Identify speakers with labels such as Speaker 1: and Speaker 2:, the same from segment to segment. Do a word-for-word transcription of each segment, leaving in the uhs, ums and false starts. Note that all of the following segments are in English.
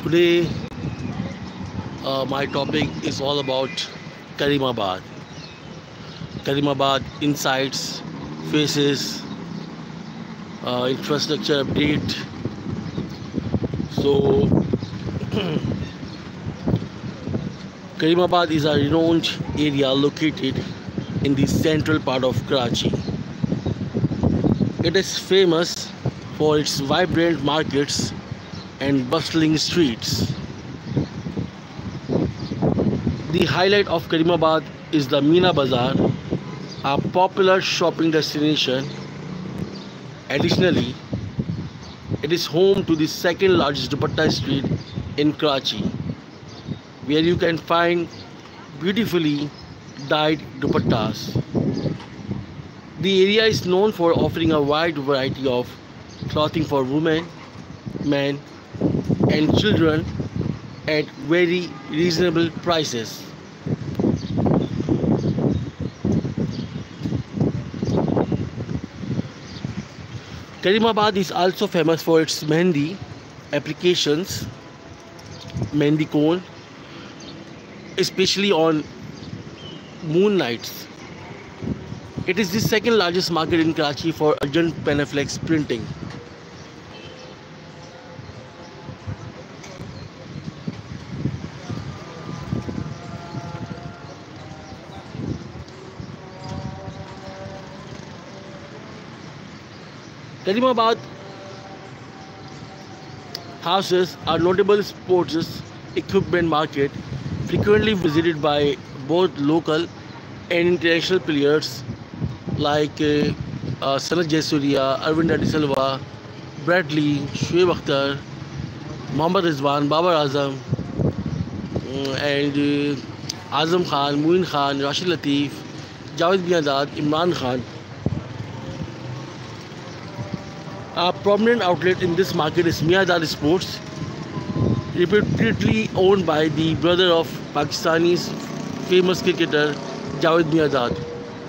Speaker 1: today uh, my topic is all about Karimabad. Karimabad insights, faces, uh, infrastructure update. So, Karimabad is a renowned area located in the central part of Karachi. It is famous for its vibrant markets and bustling streets. The highlight of Karimabad is the Meena Bazaar, a popular shopping destination. Additionally, it is home to the second largest dupatta street in Karachi, where you can find beautifully dyed dupattas. The area is known for offering a wide variety of clothing for women, men, and children at very reasonable prices. Karimabad is also famous for its Mehndi applications, Mehndi cone, especially on moon nights. It is the second largest market in Karachi for urgent Panaflex printing. Karimabad houses a notable sports equipment market, frequently visited by both local and international players like uh, uh, Sanat Jaisuriya, Arvind De Silva, Bradley, Shoaib Akhtar, Mohammad Rizwan, Babar Azam, mm, and uh, Azam Khan, Muin Khan, Rashid Latif, Javed Miandad, Imran Khan. A prominent outlet in this market is Miandad Sports, reputedly owned by the brother of Pakistani's famous cricketer Javed Miandad.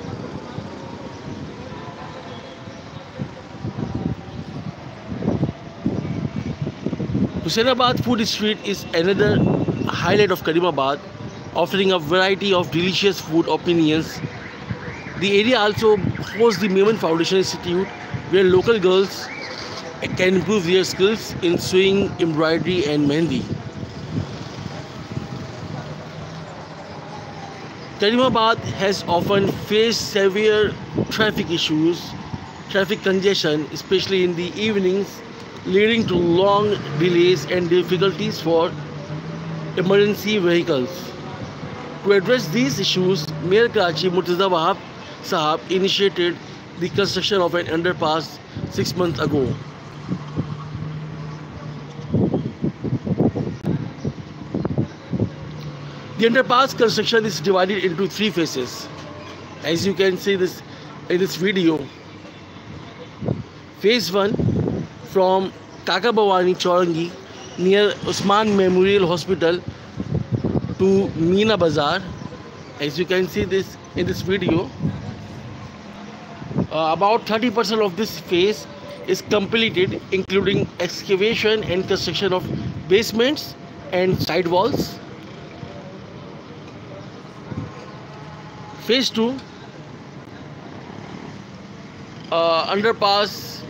Speaker 1: Husainabad Food Street is another highlight of Karimabad, offering a variety of delicious food opinions. The area also hosts the Maimun Foundation Institute, where local girls can improve their skills in sewing, embroidery, and mehndi. Karimabad has often faced severe traffic issues, traffic congestion, especially in the evenings, leading to long delays and difficulties for emergency vehicles. To address these issues, Mayor Karachi Murtaza Wahab Sahab initiated the construction of an underpass six months ago. The underpass construction is divided into three phases. As you can see this in this video, phase one from Kaka Bawani Chaurangi near Usman Memorial Hospital to Meena Bazaar. As you can see this in this video, uh, about thirty percent of this phase is completed, including excavation and construction of basements and side walls. Phase two, uh, underpass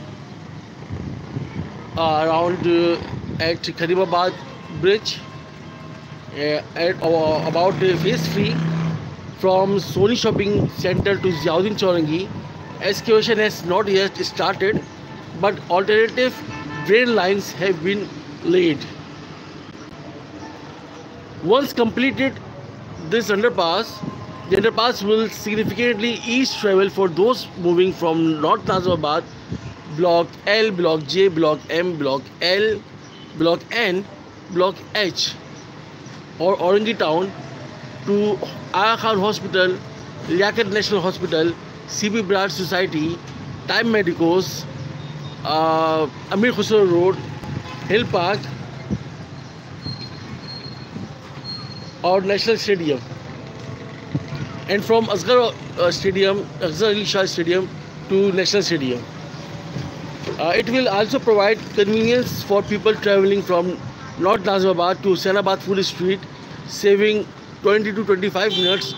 Speaker 1: uh, around uh, at Karimabad Bridge. Uh, at uh, about uh, phase three, from Sony Shopping Center to Ziauddin Chaurangi, excavation has not yet started, but alternative drain lines have been laid. Once completed this underpass, the underpass will significantly ease travel for those moving from North Nazimabad, Block L, Block J, Block M, Block L, Block N, Block H, or Orangi Town to Aga Khan Hospital, Liaquat National Hospital, C B Brad Society, Time Medicos, uh, Amir Khusro Road, Hill Park, or National Stadium. And from Asghar uh, Stadium, Asghar Ali Shah Stadium to National Stadium. Uh, it will also provide convenience for people traveling from North Nazimabad to Senabad Food Street, saving twenty to twenty-five minutes.